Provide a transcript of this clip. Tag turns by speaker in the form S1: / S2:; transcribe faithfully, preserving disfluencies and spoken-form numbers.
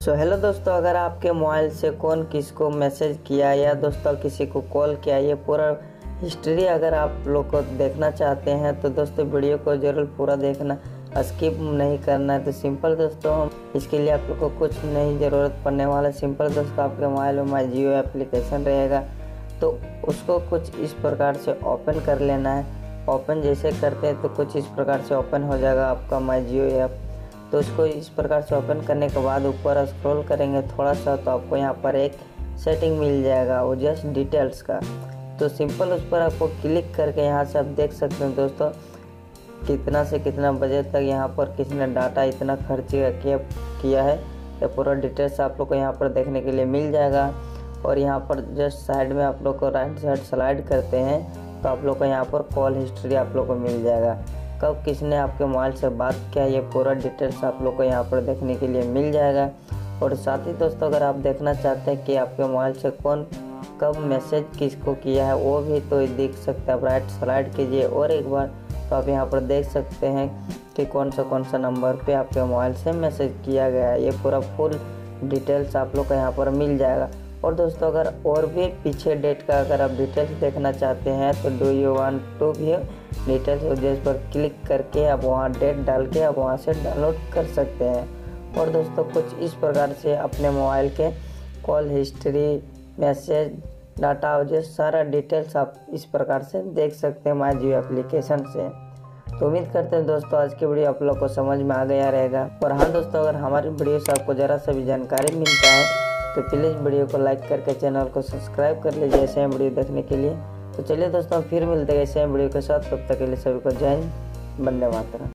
S1: So hello दोस्तों, अगर आपके मोबाइल से कौन किसको मैसेज किया या दोस्तों किसी को कॉल किया, ये पूरा हिस्ट्री अगर आप लोग को देखना चाहते हैं तो दोस्तों वीडियो को ज़रूर पूरा देखना, स्किप नहीं करना है। तो सिंपल दोस्तों, हम इसके लिए आप लोग को कुछ नहीं ज़रूरत पड़ने वाला। सिंपल दोस्तों, आपके मोबाइल में माई जियो एप्लीकेशन रहेगा तो उसको कुछ इस प्रकार से ओपन कर लेना है। ओपन जैसे करते हैं तो कुछ इस प्रकार से ओपन हो जाएगा आपका माई जियो ऐप। तो इसको इस प्रकार से ओपन करने के बाद ऊपर स्क्रॉल करेंगे थोड़ा सा तो आपको यहाँ पर एक सेटिंग मिल जाएगा, वो जस्ट डिटेल्स का। तो सिंपल उस पर आपको क्लिक करके यहाँ से आप देख सकते हैं दोस्तों कितना से कितना बजे तक यहाँ पर किसने डाटा इतना खर्च किया किया है। ये पूरा डिटेल्स आप लोग को यहाँ पर देखने के लिए मिल जाएगा। और यहाँ पर जस्ट साइड में आप लोग को राइट साइड स्लाइड करते हैं तो आप लोग को यहाँ पर कॉल हिस्ट्री आप लोग को मिल जाएगा, कब किसने आपके मोबाइल से बात किया, ये पूरा डिटेल्स आप लोग को यहाँ पर देखने के लिए मिल जाएगा। और साथ ही दोस्तों, अगर आप देखना चाहते हैं कि आपके मोबाइल से कौन कब मैसेज किसको किया है वो भी तो दिख सकता है। आप राइट स्लाइड कीजिए और एक बार तो आप यहाँ पर देख सकते हैं कि कौन सा कौन सा नंबर पे आपके मोबाइल से मैसेज किया गया है। ये पूरा फुल डिटेल्स आप लोग को यहाँ पर मिल जाएगा। और दोस्तों, अगर और भी पीछे डेट का अगर आप डिटेल्स देखना चाहते हैं तो डू यू वांट टू भी डिटेल्स उद्देश्य पर क्लिक करके आप वहाँ डेट डाल के आप वहाँ से डाउनलोड कर सकते हैं। और दोस्तों, कुछ इस प्रकार से अपने मोबाइल के कॉल हिस्ट्री, मैसेज, डाटा और सारा डिटेल्स आप इस प्रकार से देख सकते हैं माई जियो एप्लीकेशन से। तो उम्मीद करते हैं दोस्तों आज की वीडियो आप लोग को समझ में आ गया रहेगा। और हाँ दोस्तों, अगर हमारी वीडियो से आपको ज़रा सा भी जानकारी मिलता है तो प्लीज़ वीडियो को लाइक करके चैनल को सब्सक्राइब कर लीजिए ऐसे ही वीडियो देखने के लिए। तो चलिए दोस्तों, फिर मिलते हैं ऐसे ही वीडियो के साथ। तब तक के लिए सभी को जय हिंद, वंदे मातरम।